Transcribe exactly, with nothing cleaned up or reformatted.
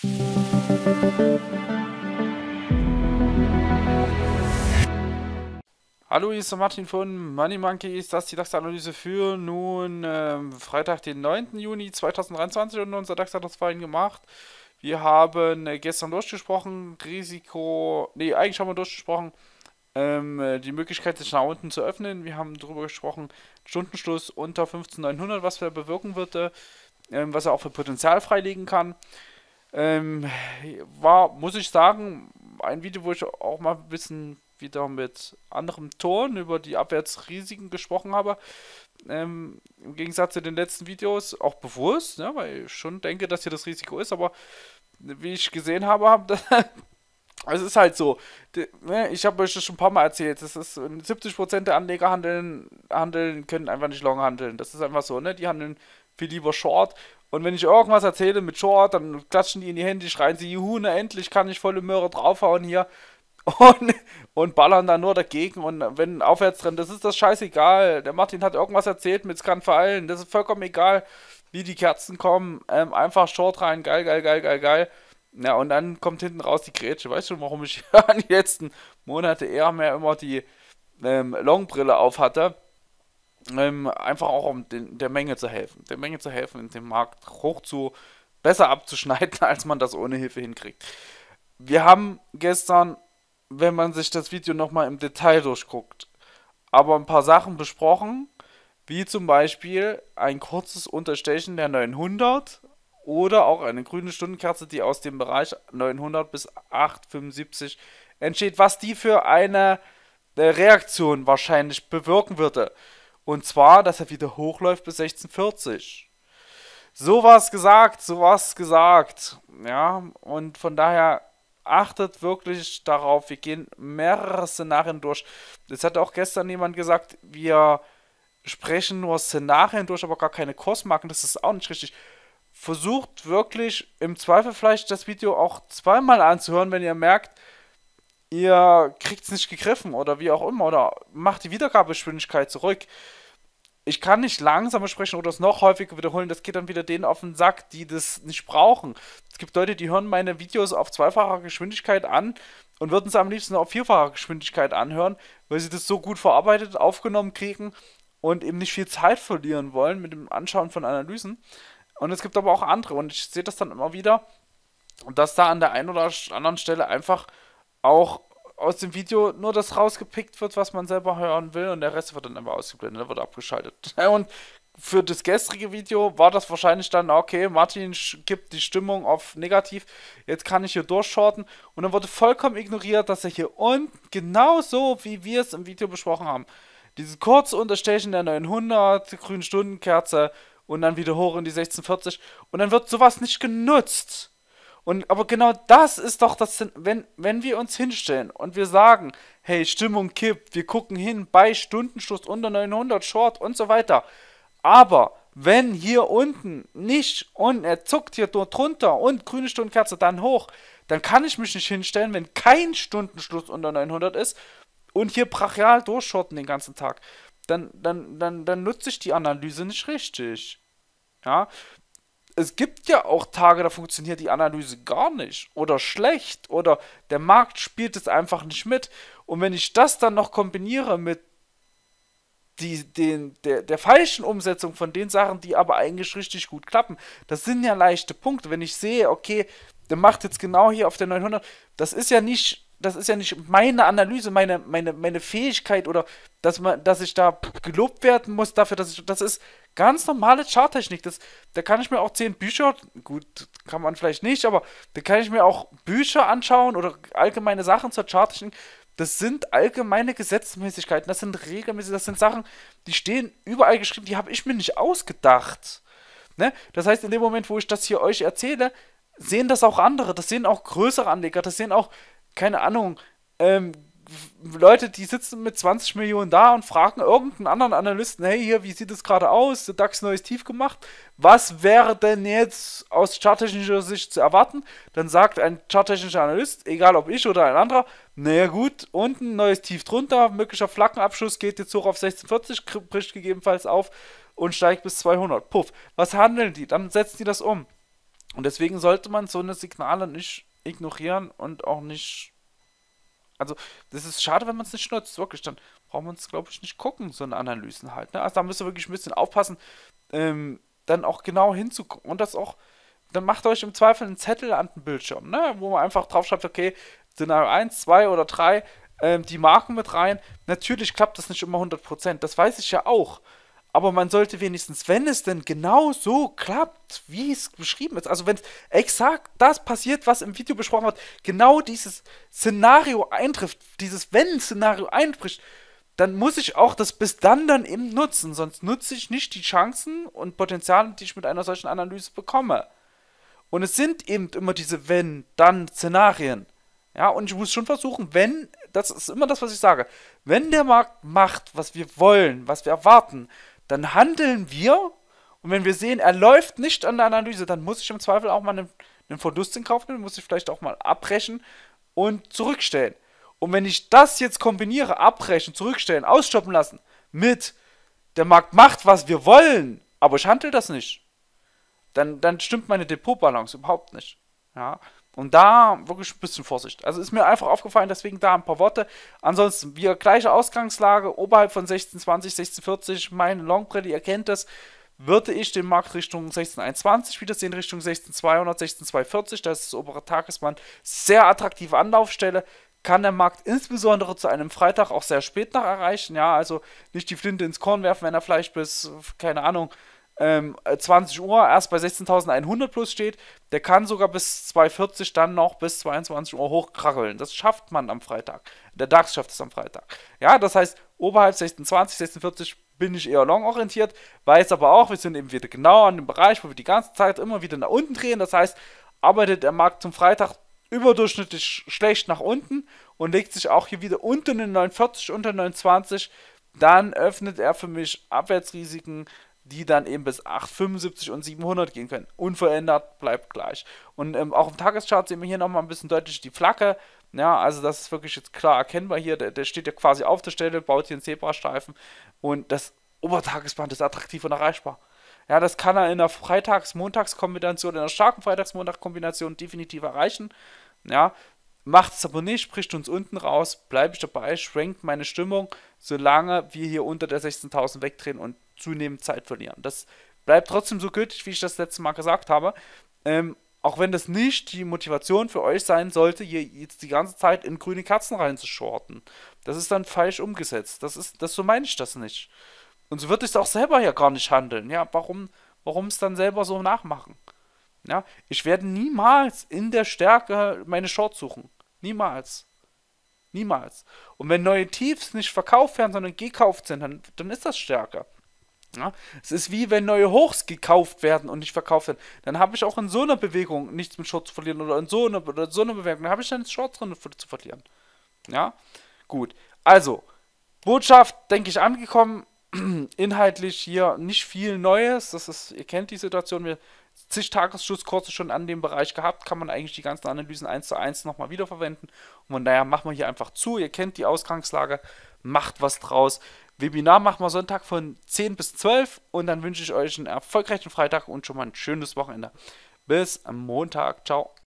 Hallo, hier ist der Martin von Money Monkeys. Das ist die DAX-Analyse für nun ähm, Freitag, den neunten Juni zweitausenddreiundzwanzig, und unser DAX hat das vorhin gemacht. Wir haben äh, gestern durchgesprochen, Risiko, nee, eigentlich haben wir durchgesprochen, ähm, äh, die Möglichkeit, sich nach unten zu öffnen. Wir haben darüber gesprochen, Stundenschluss unter fünfzehntausendneunhundert, was er bewirken würde, ähm, was er auch für Potenzial freilegen kann. Ähm, war, muss ich sagen, ein Video, wo ich auch mal ein bisschen wieder mit anderem Ton über die Abwärtsrisiken gesprochen habe. Ähm, Im Gegensatz zu den letzten Videos auch bewusst, ne, weil ich schon denke, dass hier das Risiko ist, aber wie ich gesehen habe, habe es ist halt so. Die, ne, ich habe euch das schon ein paar Mal erzählt. Das ist siebzig Prozent der Anleger handeln, handeln, können einfach nicht long handeln. Das ist einfach so, ne? Die handeln viel lieber Short. Und wenn ich irgendwas erzähle mit Short, dann klatschen die in die Hände, schreien sie, juhu, na endlich kann ich volle Möhre draufhauen hier. Und, und ballern dann nur dagegen. Und wenn Aufwärtstrend, das ist das scheißegal. Der Martin hat irgendwas erzählt mit, es kann verallen. Das ist vollkommen egal, wie die Kerzen kommen. Ähm, einfach Short rein, geil, geil, geil, geil, geil. Ja, und dann kommt hinten raus die Grätsche. Weißt du, warum ich die letzten Monate eher mehr immer die ähm, Longbrille auf hatte? Ähm, einfach auch um den, der Menge zu helfen. Der Menge zu helfen, in dem Markt hoch zu, besser abzuschneiden, als man das ohne Hilfe hinkriegt. Wir haben gestern, wenn man sich das Video nochmal im Detail durchguckt, aber ein paar Sachen besprochen, wie zum Beispiel ein kurzes Unterstechen der neunhundert oder auch eine grüne Stundenkerze, die aus dem Bereich neunhundert bis acht fünfundsiebzig entsteht, was die für eine äh, Reaktion wahrscheinlich bewirken würde. Und zwar, dass er wieder hochläuft bis sechzehn vierzig. Sowas gesagt, sowas gesagt. Ja, und von daher achtet wirklich darauf, wir gehen mehrere Szenarien durch. Das hat auch gestern jemand gesagt, wir sprechen nur Szenarien durch, aber gar keine Kursmarken. Das ist auch nicht richtig. Versucht wirklich im Zweifel vielleicht das Video auch zweimal anzuhören, wenn ihr merkt, ihr kriegt es nicht gegriffen oder wie auch immer, oder macht die Wiedergabegeschwindigkeit zurück. Ich kann nicht langsamer sprechen oder es noch häufiger wiederholen. Das geht dann wieder denen auf den Sack, die das nicht brauchen. Es gibt Leute, die hören meine Videos auf zweifacher Geschwindigkeit an und würden es am liebsten auf vierfacher Geschwindigkeit anhören, weil sie das so gut verarbeitet, aufgenommen kriegen und eben nicht viel Zeit verlieren wollen mit dem Anschauen von Analysen. Und es gibt aber auch andere, und ich sehe das dann immer wieder, dass da an der einen oder anderen Stelle einfach auch aus dem Video nur das rausgepickt wird, was man selber hören will, und der Rest wird dann einfach ausgeblendet, der wird abgeschaltet. Und für das gestrige Video war das wahrscheinlich dann, okay, Martin gibt die Stimmung auf negativ, jetzt kann ich hier durchshorten, und dann wurde vollkommen ignoriert, dass er hier unten, genauso wie wir es im Video besprochen haben, dieses kurze Unterstechen der neunhundert, grüne Stundenkerze und dann wieder hoch in die sechzehn vierzig, und dann wird sowas nicht genutzt. Und aber genau das ist doch das, wenn, wenn wir uns hinstellen und wir sagen, hey, Stimmung kippt, wir gucken hin bei Stundenschluss unter neunhundert, Short und so weiter. Aber wenn hier unten nicht, und er zuckt hier dort drunter und grüne Stundenkerze dann hoch, dann kann ich mich nicht hinstellen, wenn kein Stundenschluss unter neunhundert ist und hier brachial durchshorten den ganzen Tag. Dann, dann, dann, dann nutze ich die Analyse nicht richtig. Ja. Es gibt ja auch Tage, da funktioniert die Analyse gar nicht oder schlecht oder der Markt spielt es einfach nicht mit. Und wenn ich das dann noch kombiniere mit die, den, der, der falschen Umsetzung von den Sachen, die aber eigentlich richtig gut klappen, das sind ja leichte Punkte. Wenn ich sehe, okay, der macht jetzt genau hier auf der neunhundert, das ist ja nicht... Das ist ja nicht meine Analyse, meine, meine, meine Fähigkeit, oder dass man, dass ich da gelobt werden muss dafür, dass ich. Das ist ganz normale Charttechnik. Das, da kann ich mir auch zehn Bücher, gut, kann man vielleicht nicht, aber da kann ich mir auch Bücher anschauen oder allgemeine Sachen zur Charttechnik. Das sind allgemeine Gesetzmäßigkeiten, das sind regelmäßig, das sind Sachen, die stehen überall geschrieben, die habe ich mir nicht ausgedacht. Ne? Das heißt, in dem Moment, wo ich das hier euch erzähle, sehen das auch andere, das sehen auch größere Anleger, das sehen auch, keine Ahnung, ähm, Leute, die sitzen mit zwanzig Millionen da und fragen irgendeinen anderen Analysten, hey, hier, wie sieht es gerade aus? Der DAX neues Tief gemacht. Was wäre denn jetzt aus charttechnischer Sicht zu erwarten? Dann sagt ein charttechnischer Analyst, egal ob ich oder ein anderer, naja gut, unten neues Tief drunter, möglicher Flaggenabschuss geht jetzt hoch auf sechzehn vierzig, bricht gegebenenfalls auf und steigt bis zweihundert. Puff. Was handeln die? Dann setzen die das um. Und deswegen sollte man so eine Signale nicht ignorieren und auch nicht. Also, das ist schade, wenn man es nicht nutzt, wirklich. Dann braucht man es, glaube ich, nicht gucken, so eine Analysen halt. Ne? Also, da müsst ihr wirklich ein bisschen aufpassen, ähm, dann auch genau hinzugucken. Und das auch, dann macht euch im Zweifel einen Zettel an den Bildschirm, ne? Wo man einfach draufschreibt, okay, Szenario eins, zwei oder drei, ähm, die Marken mit rein. Natürlich klappt das nicht immer hundert Prozent, das weiß ich ja auch. Aber man sollte wenigstens, wenn es denn genau so klappt, wie es beschrieben ist, also wenn es exakt das passiert, was im Video besprochen wird, genau dieses Szenario eintrifft, dieses Wenn-Szenario einbricht, dann muss ich auch das bis dann dann eben nutzen, sonst nutze ich nicht die Chancen und Potenziale, die ich mit einer solchen Analyse bekomme. Und es sind eben immer diese Wenn-Dann-Szenarien. Ja, und ich muss schon versuchen, wenn, das ist immer das, was ich sage, wenn der Markt macht, was wir wollen, was wir erwarten, dann handeln wir. Und wenn wir sehen, er läuft nicht an der Analyse, dann muss ich im Zweifel auch mal einen, einen Verlust in Kauf nehmen, muss ich vielleicht auch mal abbrechen und zurückstellen. Und wenn ich das jetzt kombiniere, abbrechen, zurückstellen, ausstoppen lassen, mit der Markt macht, was wir wollen, aber ich handle das nicht, dann, dann stimmt meine Depotbalance überhaupt nicht. Ja. Und da wirklich ein bisschen Vorsicht. Also ist mir einfach aufgefallen, deswegen da ein paar Worte. Ansonsten, wir gleiche Ausgangslage, oberhalb von sechzehn zwanzig, sechzehn vierzig, meine Longbrille, ihr kennt das, würde ich den Markt Richtung sechzehn einundzwanzig wieder sehen, Richtung sechzehn zweihundert, sechzehn zweihundertvierzig, das ist das obere Tagesband, sehr attraktive Anlaufstelle, kann der Markt insbesondere zu einem Freitag auch sehr spät noch erreichen, ja, also nicht die Flinte ins Korn werfen, wenn er vielleicht bis, keine Ahnung, ähm, zwanzig Uhr erst bei sechzehntausendeinhundert plus steht, der kann sogar bis zwei Uhr vierzig dann noch bis zweiundzwanzig Uhr hochkrackeln. Das schafft man am Freitag. Der DAX schafft es am Freitag. Ja, das heißt, oberhalb sechzehn zwanzig, sechzehn vierzig bin ich eher long-orientiert, weiß aber auch, wir sind eben wieder genau an dem Bereich, wo wir die ganze Zeit immer wieder nach unten drehen. Das heißt, arbeitet der Markt zum Freitag überdurchschnittlich schlecht nach unten und legt sich auch hier wieder unter den neunundvierzig, unter neunundzwanzig, dann öffnet er für mich Abwärtsrisiken, die dann eben bis acht fünfundsiebzig und siebenhundert gehen können. Unverändert, bleibt gleich. Und ähm, auch im Tageschart sehen wir hier nochmal ein bisschen deutlich die Flagge. Ja, also das ist wirklich jetzt klar erkennbar hier. Der, der steht ja quasi auf der Stelle, baut hier einen Zebrastreifen. Und das Obertagesband ist attraktiv und erreichbar. Ja, das kann er in einer Freitags-Montags-Kombination, in einer starken Freitags-Montag-Kombination definitiv erreichen. Ja, macht es aber nicht, bricht uns unten raus, bleibe ich dabei, schwenkt meine Stimmung, solange wir hier unter der sechzehntausend wegdrehen und zunehmend Zeit verlieren. Das bleibt trotzdem so gültig, wie ich das letzte Mal gesagt habe. Ähm, auch wenn das nicht die Motivation für euch sein sollte, hier jetzt die ganze Zeit in grüne Kerzen reinzuschorten. Das ist dann falsch umgesetzt. Das ist, das so meine ich das nicht. Und so würde ich es auch selber ja gar nicht handeln. Ja, warum, warum es dann selber so nachmachen? Ja, ich werde niemals in der Stärke meine Shorts suchen. Niemals. Niemals. Und wenn neue Tiefs nicht verkauft werden, sondern gekauft sind, dann, dann ist das Stärke. Ja, es ist wie wenn neue Hochs gekauft werden und nicht verkauft werden. Dann habe ich auch in so einer Bewegung nichts mit Short zu verlieren oder in so einer, oder in so einer Bewegung. Dann habe ich dann Short drin zu verlieren. Ja, gut. Also, Botschaft, denke ich, angekommen. Inhaltlich hier nicht viel Neues. Das ist, ihr kennt die Situation. Wir zig Tagesschlusskurse schon an dem Bereich gehabt, kann man eigentlich die ganzen Analysen eins zu eins nochmal wiederverwenden. Und von daher machen wir hier einfach zu. Ihr kennt die Ausgangslage, macht was draus. Webinar machen wir Sonntag von zehn bis zwölf und dann wünsche ich euch einen erfolgreichen Freitag und schon mal ein schönes Wochenende. Bis am Montag. Ciao.